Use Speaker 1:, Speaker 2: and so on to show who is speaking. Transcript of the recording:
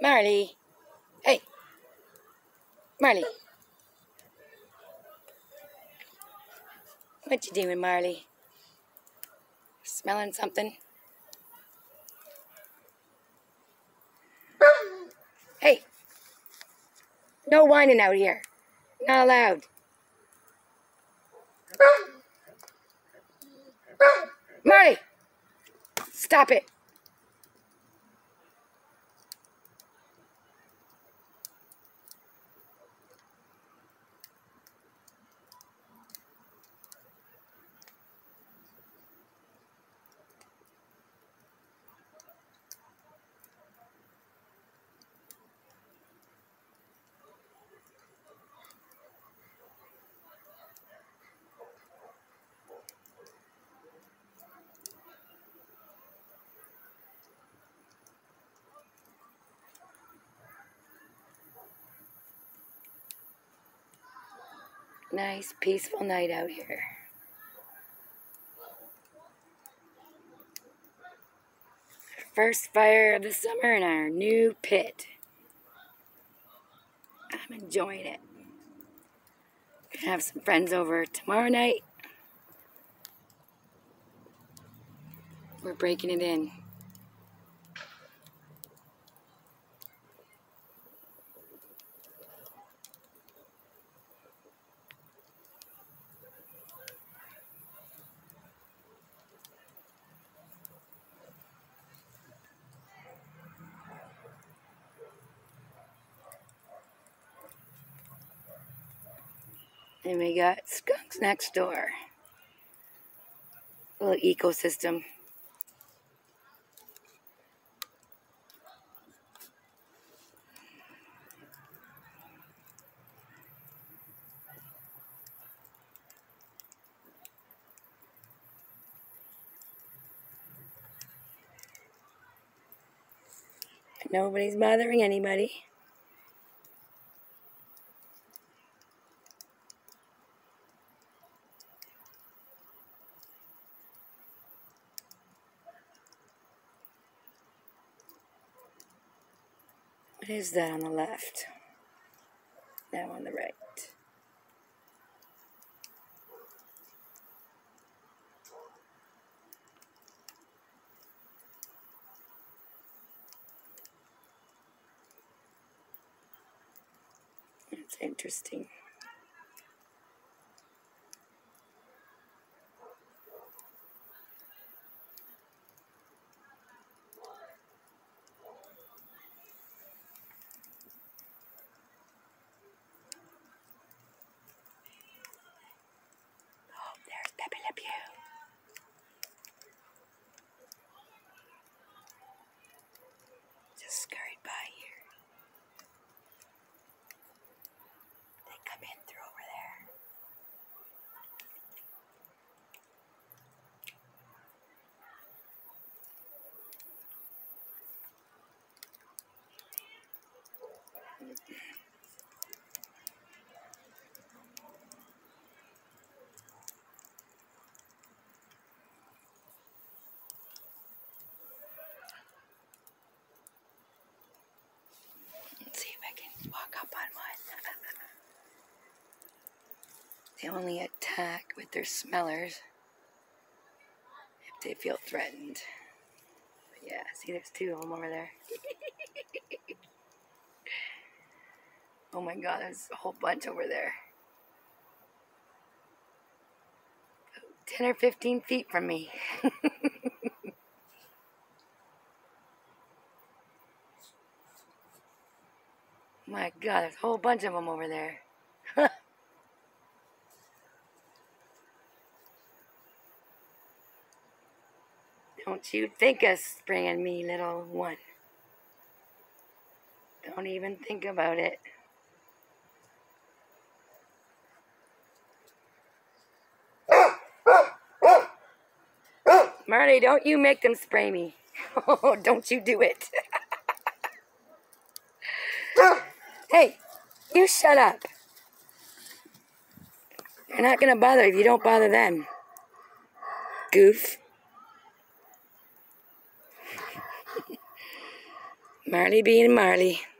Speaker 1: Marley. Hey. Marley. What you doing, Marley? Smelling something? Hey. No whining out here. Not allowed. Marley! Stop it. Nice, peaceful night out here. First fire of the summer in our new pit. I'm enjoying it. Gonna have some friends over tomorrow night. We're breaking it in. And we got skunks next door. A little ecosystem. Nobody's bothering anybody. What is that on the left? Now on the right. It's interesting. Oh, there's Pepe Le Pew. Just scurried by here. They come in through over there. Let's see if I can walk up on one. They only attack with their smellers if they feel threatened. But yeah, see, there's two of them over there. Oh my god, there's a whole bunch over there. 10 or 15 feet from me. My god, there's a whole bunch of them over there. Don't you think of spraying me, little one. Don't even think about it. Marley, don't you make them spray me. Oh, don't you do it. Hey, you shut up. They're not going to bother if you don't bother them. Goof. Marley being Marley.